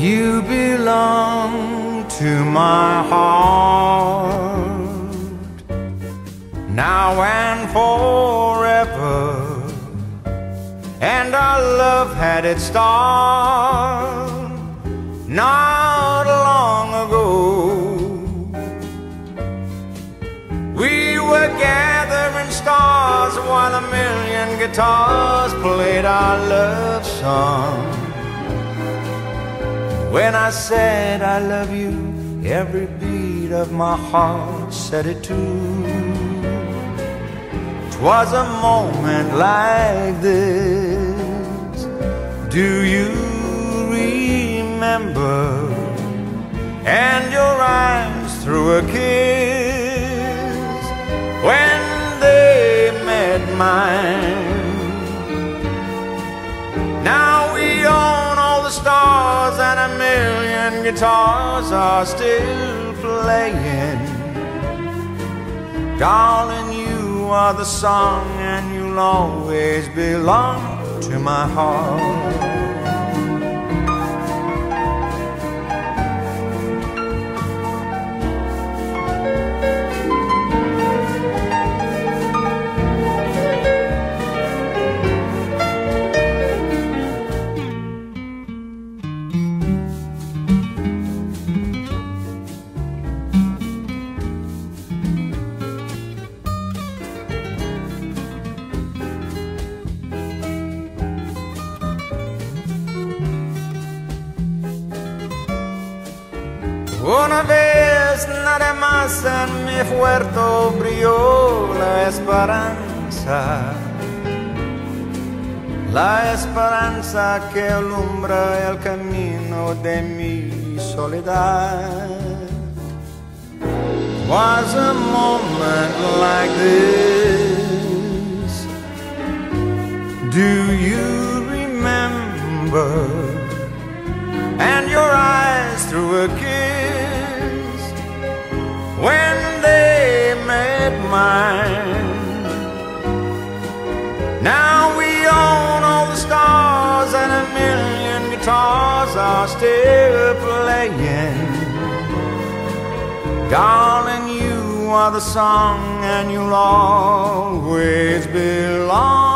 You belong to my heart now and forever, and our love had its start not long ago. We were gathering stars while a million guitars played our love song. When I said I love you, every beat of my heart said it too. 'Twas a moment like this, do you remember? And your eyes threw a kiss when they met mine. Now we own all the stars and a million guitars are still playing. Darling, you are the song and you'll always belong to my heart. Una vez nada más en mi puerto brilló la esperanza que alumbra el camino de mi soledad. Was a moment like this, do you remember? And your eyes threw a kiss when they met mine. Now we own all the stars and a million guitars are still playing. Darling, you are the song and you'll always belong